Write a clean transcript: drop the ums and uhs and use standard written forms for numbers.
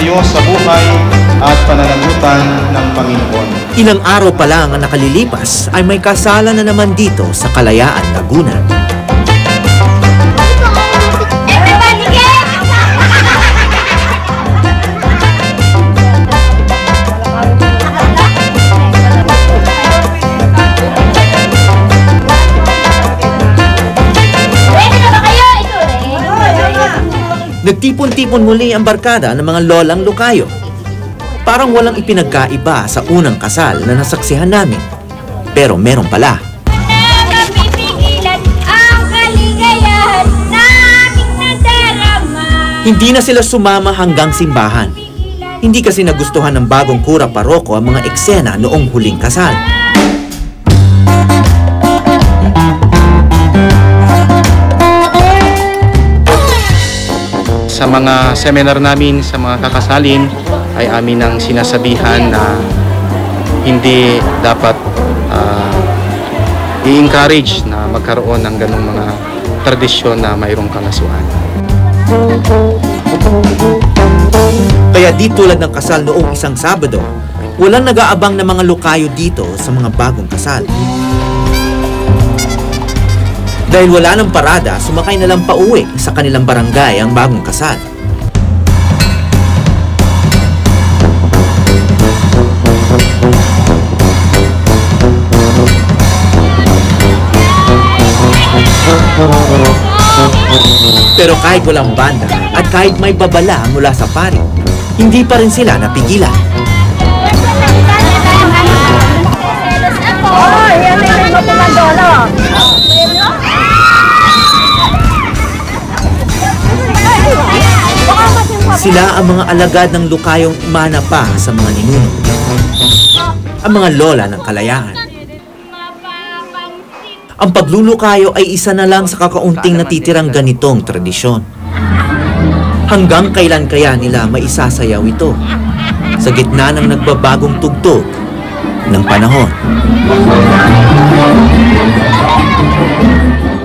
ninyo sa buhay at pananagutan ng Panginoon. Ilang araw pa lang ang nakalilipas ay may kasalan na naman dito sa Kalayaan, Laguna. Nagtipon-tipon muli ang barkada ng mga lolang lukayo. Parang walang ipinagkaiba sa unang kasal na nasaksihan namin. Pero meron pala. Hindi na sila sumama hanggang simbahan. Hindi kasi nagustuhan ng bagong kura paroko ang mga eksena noong huling kasal. Sa mga seminar namin, sa mga kakasalin, ay amin ang sinasabihan na hindi dapat i-encourage na magkaroon ng ganong mga tradisyon na mayroong kalasuan. Kaya di tulad ng kasal noong isang Sabado, walang nag-aabang na mga lukayo dito sa mga bagong kasal. Dahil wala ng parada, sumakay na lang pauwi sa kanilang barangay ang bagong kasal. Pero kahit walang banda at kahit may babala mula sa pari, hindi pa rin sila napigilan. Sila ang mga alagad ng lukayong mana pa sa mga ninuno. Ang mga lola ng Kalayaan. Ang paglulukayo ay isa na lang sa kakaunting natitirang ganitong tradisyon. Hanggang kailan kaya nila maisasayaw ito sa gitna ng nagbabagong tugtog ng panahon?